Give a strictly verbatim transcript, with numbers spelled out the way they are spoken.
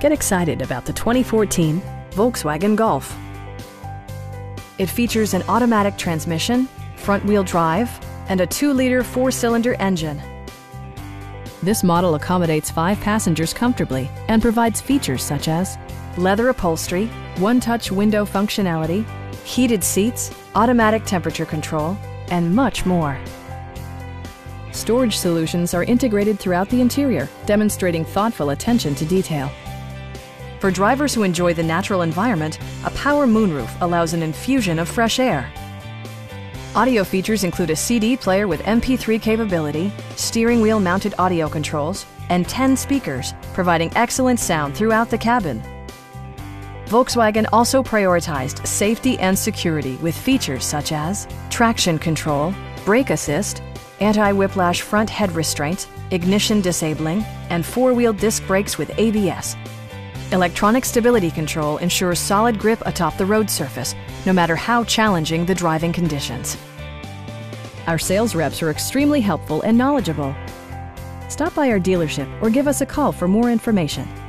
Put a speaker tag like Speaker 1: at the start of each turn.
Speaker 1: Get excited about the twenty fourteen Volkswagen Golf. It features an automatic transmission, front-wheel drive, and a two liter four-cylinder engine. This model accommodates five passengers comfortably and provides features such as leather upholstery, one-touch window functionality, heated seats, automatic temperature control, and much more. Storage solutions are integrated throughout the interior, demonstrating thoughtful attention to detail. For drivers who enjoy the natural environment, a power moonroof allows an infusion of fresh air. Audio features include a C D player with M P three capability, steering wheel mounted audio controls, and ten speakers, providing excellent sound throughout the cabin. Volkswagen also prioritized safety and security with features such as traction control, brake assist, anti-whiplash front head restraints, ignition disabling, and four-wheel disc brakes with A B S. Electronic stability control ensures solid grip atop the road surface, no matter how challenging the driving conditions. Our sales reps are extremely helpful and knowledgeable. Stop by our dealership or give us a call for more information.